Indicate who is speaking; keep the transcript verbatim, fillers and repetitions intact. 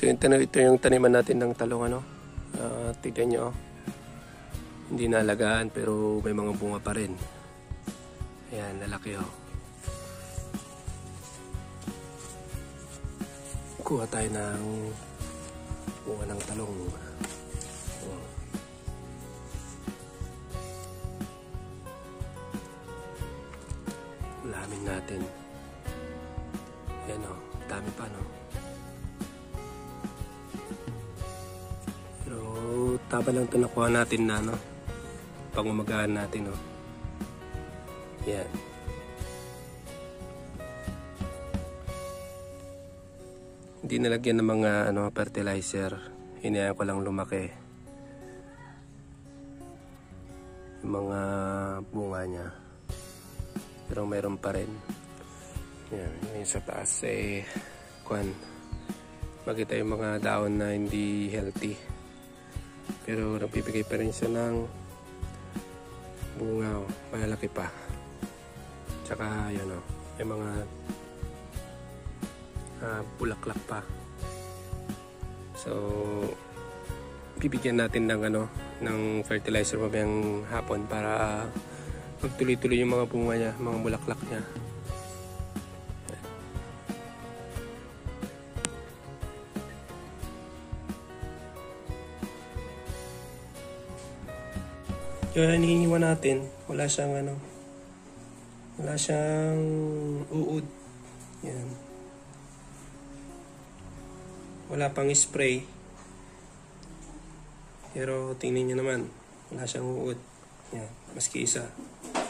Speaker 1: So ito, ito yung taniman natin ng talong, ano. Uh, tignan nyo. Hindi naalagaan pero may mga bunga pa rin. Ayan, lalaki oh. Kuha tayo ng bunga ng talong. Oh. Ulamin natin. Ayan oh, dami pa no. Pero taba lang ito nakuha natin na no. Pangumagahan natin no. Ayan. Hindi nalagyan ng mga ano, fertilizer. Hinayaan ko lang lumaki yung mga bunga niya. Pero mayroon pa rin. Yan, yung sa taas eh kuan. Makita yung mga daon na hindi healthy. Pero nagbibigay pa rin siya ng bunga, oh, malalaki pa. Tsaka yun oh, yung mga uh, bulaklak pa. So bibigyan natin ng ano, ng fertilizer mamayang hapon para magtuloy-tuloy yung mga bunga niya, mga bulaklak niya. Yung hinihiwa natin, wala siyang ano, wala siyang uod. Yan. Wala pang spray. Pero tingnan nyo naman, wala siyang uod. Yan, maski isa.